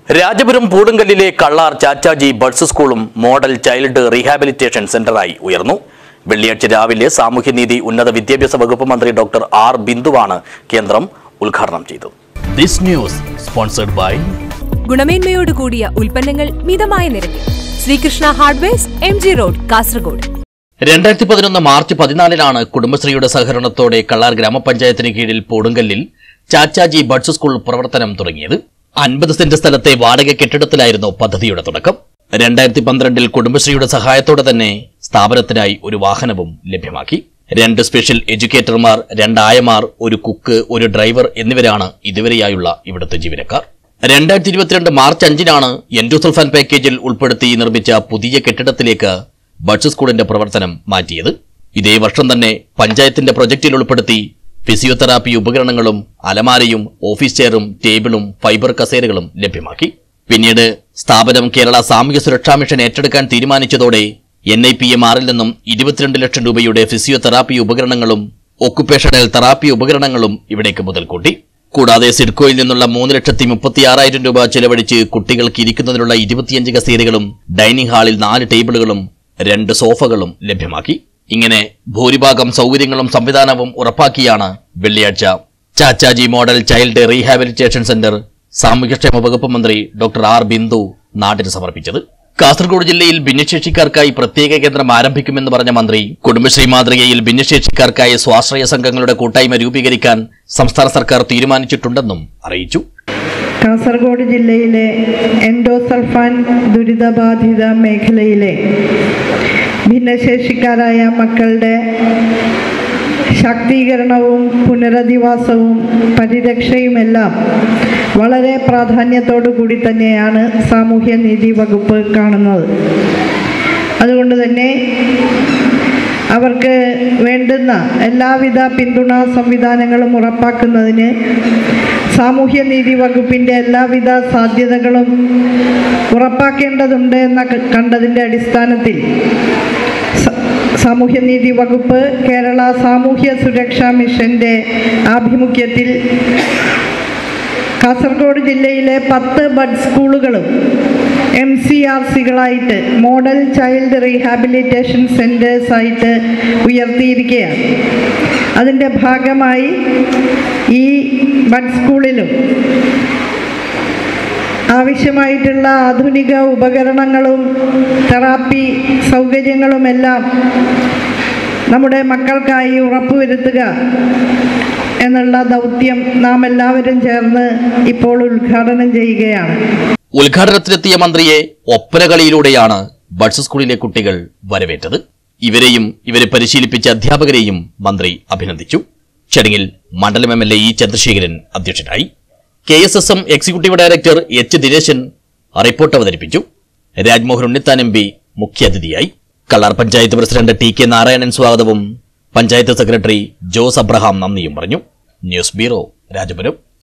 രാജപുരം പൂടുങ്കല്ലിലെ കള്ളാർ ചാച്ചാജി ബഡ്സ് സ്കൂളും model child rehabilitation സെന്ററായി ഉയർന്നു. വെള്ളിയാഴ്ച രാവിലെ സാമൂഹ്യനീതി ഉന്നത വിദ്യാഭ്യാസ വകുപ്പ് മന്ത്രി ഡോക്ടർ ആർ ബിന്ദുവാണ് കേന്ദ്രം ഉദ്ഘാടനം ചെയ്തത്. ദിസ് ന്യൂസ് സ്പോൺസർഡ് ബൈ ഗുണമേന്മയോട് കൂടിയ ഉൽപ്പന്നങ്ങൾ മിതമായ നിരക്കിൽ Sreekrishna hardwares MG road Kasaragod. 2011 March 14-നാണ് കുടുംബശ്രീയുടെ സഹകരണത്തോടെ കള്ളാർ ഗ്രാമപഞ്ചായത്തിന് കീഴിൽ പൂടുങ്കല്ലിൽ ചാച്ചാജി ബഡ്സ് സ്കൂൾ പ്രവർത്തനം തുടങ്ങിയത്. 50 സെന്റ് സ്ഥലത്തെ വാടക കെട്ടിടത്തിലായിരുന്നു പദ്ധതിയുടെ തുടക്കം. 2012-ൽ കുടുംബശ്രീയുടെ സഹായത്തോടെ തന്നെ സ്ഥാപനത്തിനായി ഒരു വാഹനവും ലഭ്യമാക്കി. 2 സ്പെഷ്യൽ എഡ്യൂക്കേറ്റർമാർ, 2 ആയമാർ, 1 കുക്ക്, 1 ഡ്രൈവർ എന്നിവരാണ് ഇതുവരെയായുള്ള ഇവിടുത്തെ ജീവനക്കാർ. 2022 മാർച്ച് 5-നാണ് എൻഡോസൾഫാൻ പാക്കേജിൽ ഉൾപ്പെടുത്തി നിർമ്മിച്ച പുതിയ കെട്ടിടത്തിലേക്ക് ബഡ്സ് സ്കൂളിന്റെ പ്രവർത്തനം മാറ്റിയത്. ഇതേ വർഷം തന്നെ പഞ്ചായത്തിന്റെ പ്രൊജക്റ്റിൽ ഉൾപ്പെടുത്തി ഫിസിയോതെറാപ്പി ഉപകരണങ്ങളും അലമാരയും ഓഫീസ് ചെയറും ടേബിളും ഫൈബർ കസേരകളും ലഭ്യമാക്കി. പിന്നീട് സ്ഥാപനം കേരള സാമൂഹ്യ സുരക്ഷാ മിഷൻ ഏറ്റെടുക്കാൻ തീരുമാനിച്ചതോടെ NIPMRൽ നിന്നും 22 ലക്ഷം രൂപയുടെ ഫിസിയോതെറാപ്പി ഉപകരണങ്ങളും ഒക്കുപേഷണൽ തെറാപ്പി ഉപകരണങ്ങളും ഇവിടേക്ക് മുതൽക്കൂട്ടി. കൂടാതെ സിഡ്കോയിൽ നിന്നുള്ള 3,36,000 രൂപ ചെലവഴിച്ച് കുട്ടികൾക്ക് ഇരിക്കുന്നതിനുള്ള 25 കസേരകളും ഡൈനിങ് ഹാളിൽ 4 ടേബിളുകളും 2 സോഫകളും ലഭ്യമാക്കി. ഇങ്ങനെ ഭൂരിഭാഗം സൗകര്യങ്ങളും സംവിധാനവും ഉറപ്പാക്കിയാണ് വെള്ളിയാഴ്ച Chachaji model child rehabilitation center സാമൂഹ്യക്ഷേമ വകുപ്പ് മന്ത്രി ഡോക്ടർ ആർ ബിന്ദു നാടിന് സമർപ്പിച്ചത്. കാസർഗോഡ് ജില്ലയിൽ ഭിന്നശേഷിക്കാർക്കായി പ്രത്യേക കേന്ദ്രം ആരംഭിക്കുമെന്ന് പറഞ്ഞ മന്ത്രി, കുടുംബശ്രീ മാതൃകയിൽ ഭിന്നശേഷിക്കാർക്കായി സ്വാശ്രയ സംഘങ്ങളുടെ കൂട്ടായ്മ രൂപീകരിക്കാൻ സംസ്ഥാന സർക്കാർ തീരുമാനിച്ചിട്ടുണ്ടെന്നും അറിയിച്ചു. കാസർഗോഡ് ജില്ലയിലെ എൻഡോസൾഫാൻ ദുരിതബാധിത മേഖലയിലെ ഭിന്നശേഷിക്കാരായ മക്കളുടെ ശാക്തീകരണവും പുനരധിവാസവും പരിരക്ഷയുമെല്ലാം വളരെ പ്രാധാന്യത്തോടു കൂടി തന്നെയാണ് സാമൂഹ്യനീതി വകുപ്പ് കാണുന്നത്. അതുകൊണ്ട് തന്നെ അവർക്ക് വേണ്ടുന്ന എല്ലാവിധ പിന്തുണാ സംവിധാനങ്ങളും ഉറപ്പാക്കുന്നതിന് സാമൂഹ്യനീതി വകുപ്പിൻ്റെ എല്ലാവിധ സാധ്യതകളും ഉറപ്പാക്കേണ്ടതുണ്ട് എന്ന കണ്ടതിൻ്റെ അടിസ്ഥാനത്തിൽ സാമൂഹ്യനീതി വകുപ്പ് കേരള സാമൂഹ്യ സുരക്ഷാ മിഷന്റെ ആഭിമുഖ്യത്തിൽ കാസർഗോഡ് ജില്ലയിലെ 10 ബഡ് സ്കൂളുകളും MCRCകളായിട്ട് മോഡൽ ചൈൽഡ് റീഹാബിലിറ്റേഷൻ സെന്റേഴ്സായിട്ട് ഉയർത്തിയിരിക്കുകയാണ്. അതിൻ്റെ ഭാഗമായി ഈ ബഡ് സ്കൂളിലും ആവശ്യമായിട്ടുള്ള ആധുനിക ഉപകരണങ്ങളും തെറാപ്പി സൗകര്യങ്ങളുമെല്ലാം നമ്മുടെ മക്കൾക്കായി ഉറപ്പുവരുത്തുക എന്നുള്ള ദൗത്യം നാം എല്ലാവരും ചേർന്ന് ഇപ്പോൾ ഉദ്ഘാടനം ചെയ്യുകയാണ്. ഉദ്ഘാടനത്തിനെത്തിയ മന്ത്രിയെ ഒപ്പനകളിയിലൂടെയാണ് ബഡ്സ് സ്കൂളിലെ കുട്ടികൾ വരവേറ്റത്. ഇവരെയും ഇവരെ പരിശീലിപ്പിച്ച അധ്യാപകരെയും മന്ത്രി അഭിനന്ദിച്ചു. ചടങ്ങിൽ മണ്ഡലം MLA E ചന്ദ്രശേഖരൻ അധ്യക്ഷനായി. KSSM executive director H Dineshan report അവതരിപ്പിച്ചു. രാജ്മോഹൻ ഉണ്ണിത്താൻ MP മുഖ്യാതിഥിയായി. കള്ളാർ പഞ്ചായത്ത് പ്രസിഡന്റ് TK നാരായണൻ സ്വാഗതവും പഞ്ചായത്ത് സെക്രട്ടറി ജോസ് അബ്രഹാം നന്ദിയും പറഞ്ഞു. News bureau, Rajapuram.